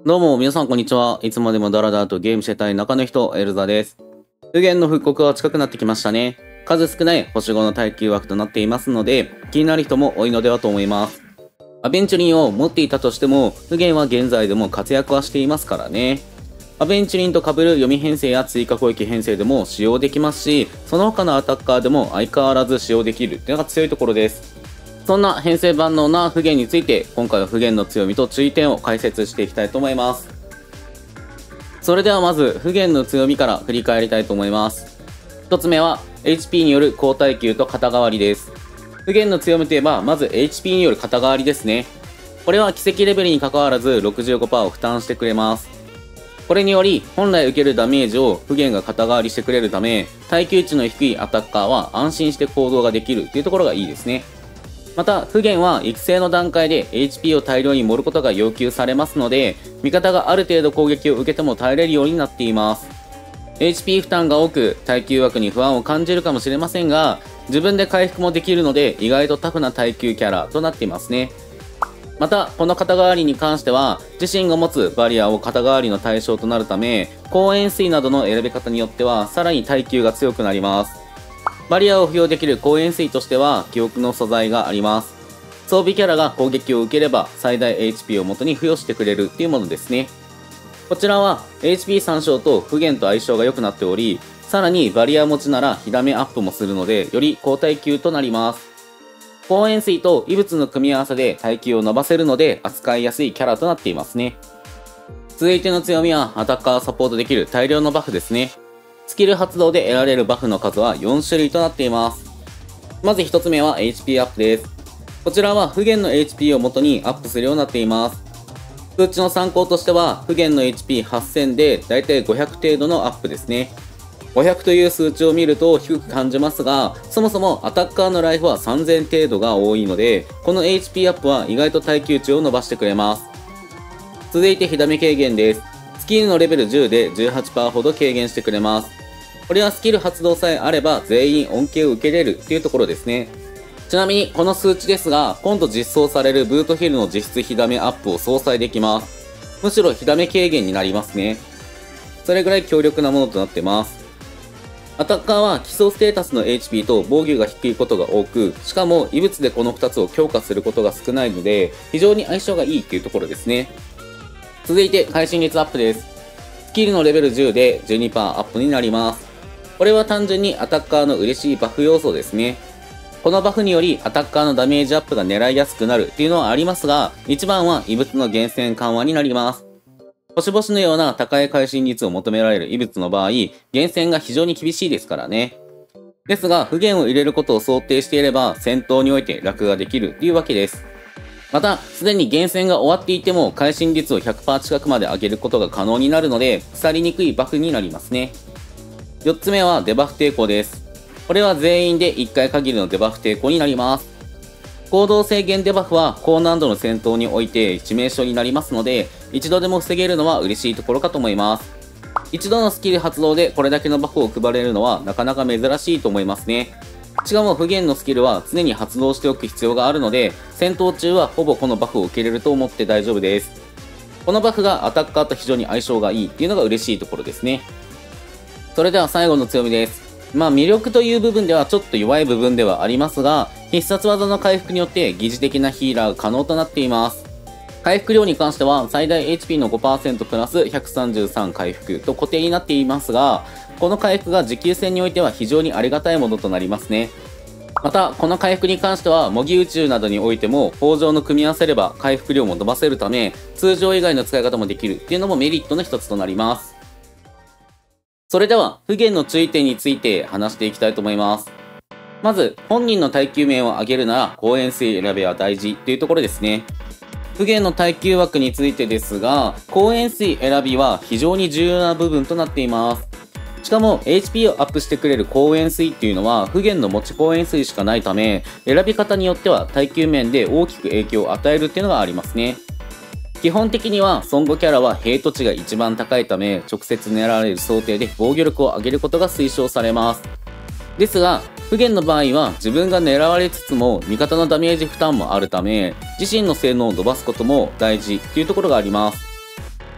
どうも皆さんこんにちは。いつまでもダラダラとゲームしてたい中の人、エルザです。不言の復刻は近くなってきましたね。数少ない星5の耐久枠となっていますので、気になる人も多いのではと思います。アベンチュリンを持っていたとしても、不言は現在でも活躍はしていますからね。アベンチュリンと被る読み編成や追加攻撃編成でも使用できますし、その他のアタッカーでも相変わらず使用できるというのが強いところです。そんな編成万能な不言について、今回は不言の強みと注意点を解説していきたいと思います。それではまず、不言の強みから振り返りたいと思います。1つ目は、HP による高耐久と肩代わりです。不言の強みといえば、まず HP による肩代わりですね。これは奇跡レベルに関わらず 65% を負担してくれます。これにより、本来受けるダメージを不言が肩代わりしてくれるため、耐久値の低いアタッカーは安心して行動ができるというところがいいですね。また、不言は育成の段階で HP を大量に盛ることが要求されますので、味方がある程度攻撃を受けても耐えれるようになっています。HP 負担が多く、耐久枠に不安を感じるかもしれませんが、自分で回復もできるので、意外とタフな耐久キャラとなっていますね。また、この肩代わりに関しては、自身が持つバリアを肩代わりの対象となるため、高円錐などの選び方によっては、さらに耐久が強くなります。バリアを付与できる高円錐としては記憶の素材があります。装備キャラが攻撃を受ければ最大 HP を元に付与してくれるっていうものですね。こちらは HP 参照と不言と相性が良くなっており、さらにバリア持ちなら火ダメアップもするのでより高耐久となります。高円錐と異物の組み合わせで耐久を伸ばせるので扱いやすいキャラとなっていますね。続いての強みはアタッカーをサポートできる大量のバフですね。スキル発動で得られるバフの数は4種類となっています。まず1つ目は HP アップです。こちらは不言の HP を元にアップするようになっています。数値の参考としては不言の HP8000 でだいたい500程度のアップですね。500という数値を見ると低く感じますが、そもそもアタッカーのライフは3000程度が多いので、この HP アップは意外と耐久値を伸ばしてくれます。続いて火ダメ軽減です。スキルのレベル10で 18% ほど軽減してくれます。これはスキル発動さえあれば全員恩恵を受けれるっていうところですね。ちなみにこの数値ですが、今度実装されるブートヒルの実質火ダメアップを相殺できます。むしろ火ダメ軽減になりますね。それぐらい強力なものとなってます。アタッカーは基礎ステータスの HP と防御が低いことが多く、しかも異物でこの2つを強化することが少ないので、非常に相性がいいっていうところですね。続いて会心率アップです。スキルのレベル10で 12% アップになります。これは単純にアタッカーの嬉しいバフ要素ですね。このバフによりアタッカーのダメージアップが狙いやすくなるっていうのはありますが、一番は異物の厳選緩和になります。星々のような高い会心率を求められる異物の場合、厳選が非常に厳しいですからね。ですが、不言を入れることを想定していれば、戦闘において楽ができるというわけです。また、すでに厳選が終わっていても、会心率を 100% 近くまで上げることが可能になるので、腐りにくいバフになりますね。4つ目はデバフ抵抗です。これは全員で1回限りのデバフ抵抗になります。行動制限デバフは高難度の戦闘において致命傷になりますので、一度でも防げるのは嬉しいところかと思います。一度のスキル発動でこれだけのバフを配れるのはなかなか珍しいと思いますね。しかも不言のスキルは常に発動しておく必要があるので、戦闘中はほぼこのバフを受けれると思って大丈夫です。このバフがアタッカーと非常に相性がいいっていうのが嬉しいところですね。それでは最後の強みです。魅力という部分ではちょっと弱い部分ではありますが、必殺技の回復によって疑似的なヒーラーが可能となっています。回復量に関しては最大 HP の 5% プラス133回復と固定になっていますが、この回復が持久戦においては非常にありがたいものとなりますね。また、この回復に関しては模擬宇宙などにおいても豊穣の組み合わせれば回復量も伸ばせるため、通常以外の使い方もできるっていうのもメリットの一つとなります。それでは、不言の注意点について話していきたいと思います。まず、本人の耐久面を上げるなら、高円錐選べは大事というところですね。不言の耐久枠についてですが、高円錐選びは非常に重要な部分となっています。しかも、HP をアップしてくれる高円錐っていうのは、不言の持ち高円錐しかないため、選び方によっては耐久面で大きく影響を与えるっていうのがありますね。基本的には孫悟キャラはヘイト値が一番高いため、直接狙われる想定で防御力を上げることが推奨されます。ですが、不言の場合は自分が狙われつつも味方のダメージ負担もあるため、自身の性能を伸ばすことも大事というところがあります。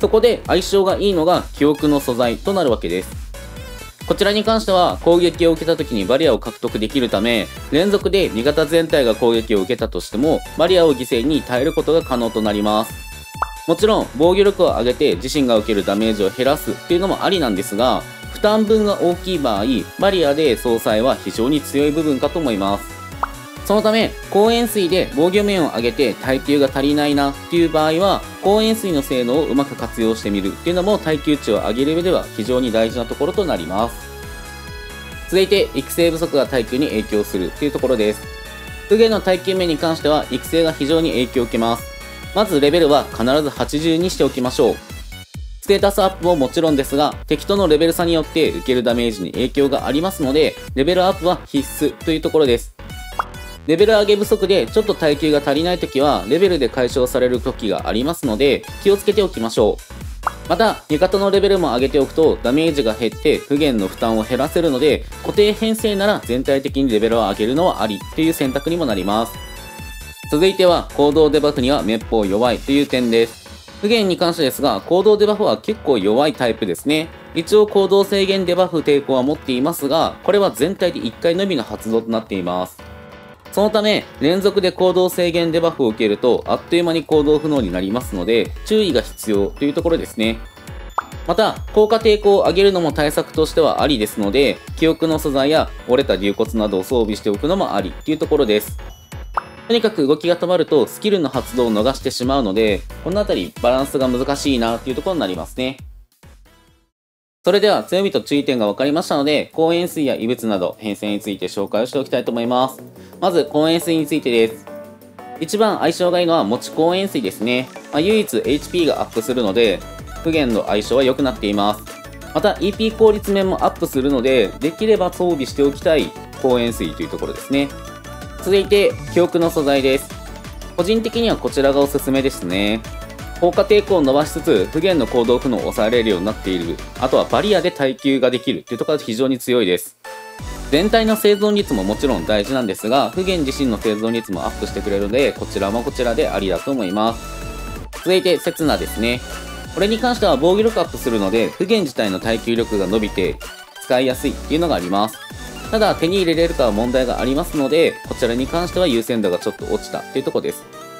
そこで相性がいいのが記憶の素材となるわけです。こちらに関しては攻撃を受けた時にバリアを獲得できるため、連続で味方全体が攻撃を受けたとしてもバリアを犠牲に耐えることが可能となります。もちろん防御力を上げて自身が受けるダメージを減らすっていうのもありなんですが、負担分が大きい場合、バリアで相殺は非常に強い部分かと思います。そのため、光塩水で防御面を上げて耐久が足りないなっていう場合は、光塩水の性能をうまく活用してみるっていうのも耐久値を上げる上では非常に大事なところとなります。続いて、育成不足が耐久に影響するっていうところです。不言の耐久面に関しては、育成が非常に影響を受けます。まずレベルは必ず80にしておきましょう。ステータスアップももちろんですが、敵とのレベル差によって受けるダメージに影響がありますので、レベルアップは必須というところです。レベル上げ不足でちょっと耐久が足りない時は、レベルで解消される時がありますので、気をつけておきましょう。また、味方のレベルも上げておくと、ダメージが減って不言の負担を減らせるので、固定編成なら全体的にレベルを上げるのはありという選択にもなります。続いては、行動デバフにはめっぽう弱いという点です。不言に関してですが、行動デバフは結構弱いタイプですね。一応行動制限デバフ抵抗は持っていますが、これは全体で1回のみの発動となっています。そのため、連続で行動制限デバフを受けると、あっという間に行動不能になりますので、注意が必要というところですね。また、効果抵抗を上げるのも対策としてはありですので、記憶の素材や折れた龍骨などを装備しておくのもありというところです。とにかく動きが止まるとスキルの発動を逃してしまうので、このあたりバランスが難しいなというところになりますね。それでは強みと注意点が分かりましたので、光塩水や異物など編成について紹介をしておきたいと思います。まず光塩水についてです。一番相性がいいのは持ち光塩水ですね。唯一 HP がアップするので、不言の相性は良くなっています。また EP 効率面もアップするので、できれば装備しておきたい光塩水というところですね。続いて、記憶の素材です。個人的にはこちらがおすすめですね。効果抵抗を伸ばしつつ、不言の行動不能を抑えれるようになっている。あとはバリアで耐久ができるというところが非常に強いです。全体の生存率ももちろん大事なんですが、不言自身の生存率もアップしてくれるので、こちらもこちらでありだと思います。続いて、刹那ですね。これに関しては防御力アップするので、不言自体の耐久力が伸びて、使いやすいっていうのがあります。ただ手に入れれるかは問題がありますので、こちらに関しては優先度がちょっと落ちたっていうところです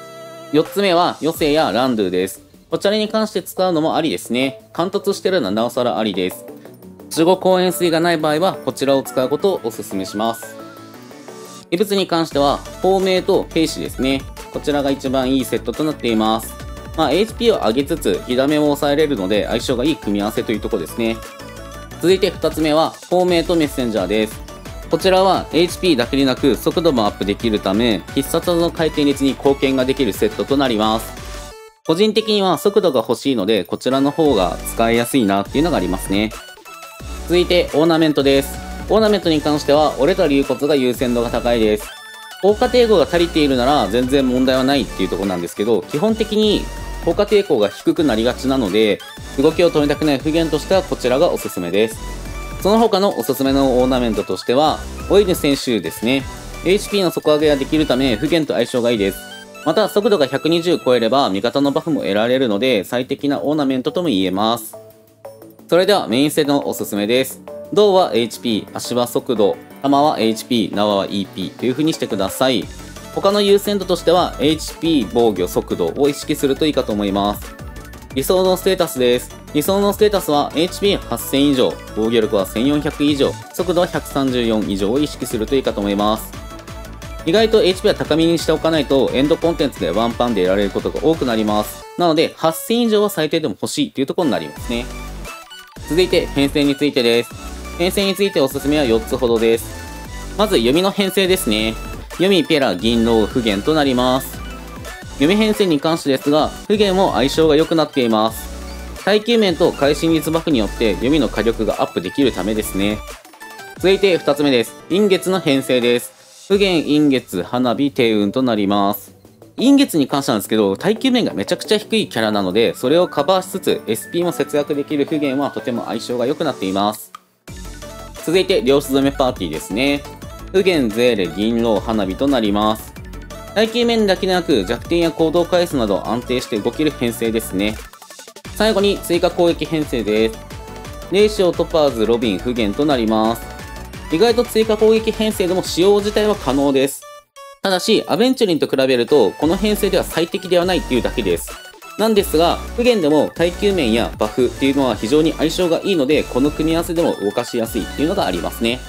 。4つ目は余生やランドゥです。こちらに関して使うのもありですね。貫突してるのはなおさらありです。守護光塩水がない場合はこちらを使うことをお勧めします。異物に関しては透明と兵士ですね。こちらが一番いいセットとなっています。HP を上げつつ火ダメも抑えれるので相性がいい組み合わせというところですね。続いて2つ目は透明とメッセンジャーです。こちらは HP だけでなく速度もアップできるため、必殺技の回転率に貢献ができるセットとなります。個人的には速度が欲しいので、こちらの方が使いやすいなっていうのがありますね。続いてオーナメントです。オーナメントに関しては折れた龍骨が優先度が高いです。効果抵抗が足りているなら全然問題はないっていうところなんですけど、基本的に効果抵抗が低くなりがちなので、動きを止めたくない不言としてはこちらがおすすめです。その他のおすすめのオーナメントとしては、オイル選手ですね。HP の底上げができるため、不言と相性がいいです。また、速度が120超えれば、味方のバフも得られるので、最適なオーナメントとも言えます。それでは、メインセットのおすすめです。胴は HP、足は速度、弾は HP、縄は EP という風にしてください。他の優先度としては、HP、防御、速度を意識するといいかと思います。理想のステータスです。理想のステータスは HP8000 以上、防御力は1400以上、速度は134以上を意識するといいかと思います。意外と HP は高めにしておかないとエンドコンテンツでワンパンで得られることが多くなります。なので8000以上は最低でも欲しいというところになりますね。続いて編成についてです。編成についておすすめは4つほどです。まず読みの編成ですね。読み、ペラ、銀狼、不言となります。読み編成に関してですが、不言も相性が良くなっています。耐久面と会心率バフによって読みの火力がアップできるためですね。続いて2つ目です。陰月の編成です。不言、陰月、花火、低運となります。陰月に関してなんですけど、耐久面がめちゃくちゃ低いキャラなので、それをカバーしつつ SP も節約できる不言はとても相性が良くなっています。続いて、両ス染めパーティーですね。不言、ゼーレ、銀狼、花火となります。耐久面だけでなく弱点や行動回数など安定して動ける編成ですね。 最後に追加攻撃編成です。レイシオ、トパーズ、ロビン、フゲンとなります。意外と追加攻撃編成でも使用自体は可能です。ただし、アベンチュリンと比べると、この編成では最適ではないっていうだけです。なんですが、不言でも耐久面やバフっていうのは非常に相性がいいので、この組み合わせでも動かしやすいっていうのがありますね。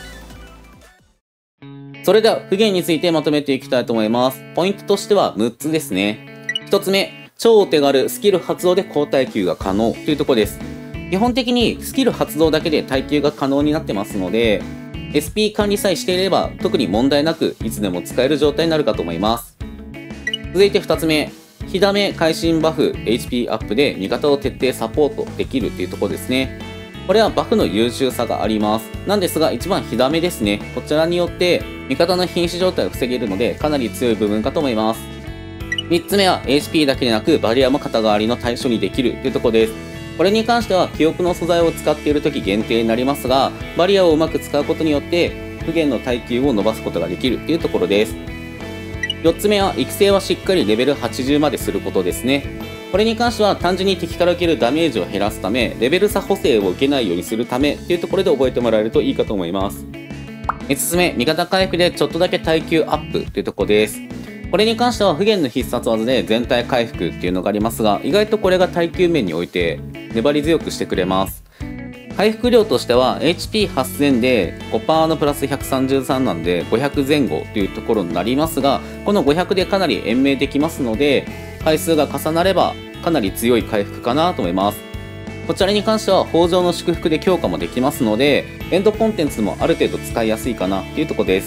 それでは、不言についてまとめていきたいと思います。ポイントとしては6つですね。1つ目、超お手軽、スキル発動で高耐久が可能というところです。基本的にスキル発動だけで耐久が可能になってますので、SP 管理さえしていれば特に問題なくいつでも使える状態になるかと思います。続いて2つ目、火ダメ、会心バフ、HP アップで味方を徹底サポートできるっていうところですね。これはバフの優秀さがあります。なんですが一番火ダメですね。こちらによって味方の瀕死状態を防げるのでかなり強い部分かと思います。3つ目は HP だけでなくバリアも肩代わりの対処にできるというところです。これに関しては記憶の素材を使っている時限定になりますが、バリアをうまく使うことによって不言の耐久を伸ばすことができるというところです。4つ目は育成はしっかりレベル80まですることですね。これに関しては単純に敵から受けるダメージを減らすため、レベル差補正を受けないようにするためというところで覚えてもらえるといいかと思います。5つ目、味方回復でちょっとだけ耐久アップというところです。これに関しては不言の必殺技で全体回復っていうのがありますが、意外とこれが耐久面において粘り強くしてくれます。回復量としては HP8000 で 5% のプラス133なんで500前後というところになりますが、この500でかなり延命できますので、回数が重なればかなり強い回復かなと思います。こちらに関しては豊穣の祝福で強化もできますので、エンドコンテンツもある程度使いやすいかなというところです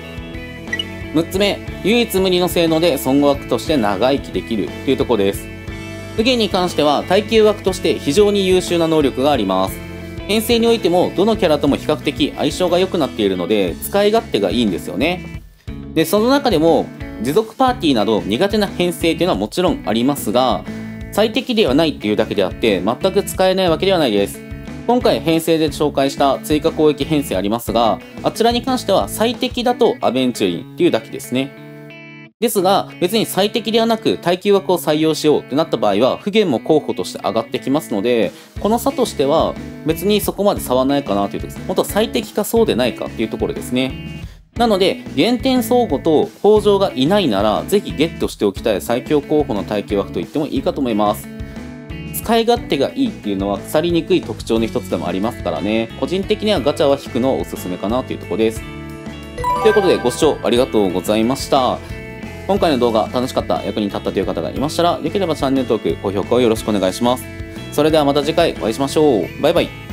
。6つ目、唯一無二の性能で孫悟枠として長生きできるというところです。不言に関しては耐久枠として非常に優秀な能力があります。編成においてもどのキャラとも比較的相性が良くなっているので使い勝手がいいんですよね。で、その中でも持続パーティーなど苦手な編成っていうのはもちろんありますが、最適ではないっていうだけであって全く使えないわけではないです。今回編成で紹介した追加攻撃編成ありますが、あちらに関しては最適だとアベンチュリンっていうだけですね。ですが、別に最適ではなく耐久枠を採用しようってなった場合は、不言も候補として上がってきますので、この差としては別にそこまで差はないかなというところです。本当は最適かそうでないかっていうところですね。なので、減点相互と豊穣がいないなら、ぜひゲットしておきたい最強候補の耐久枠と言ってもいいかと思います。使い勝手がいいっていうのは腐りにくい特徴の一つでもありますからね。個人的にはガチャは引くのをおすすめかなというところです。ということで、ご視聴ありがとうございました。今回の動画楽しかった、役に立ったという方がいましたら、よければチャンネル登録、高評価をよろしくお願いします。それではまた次回お会いしましょう。バイバイ。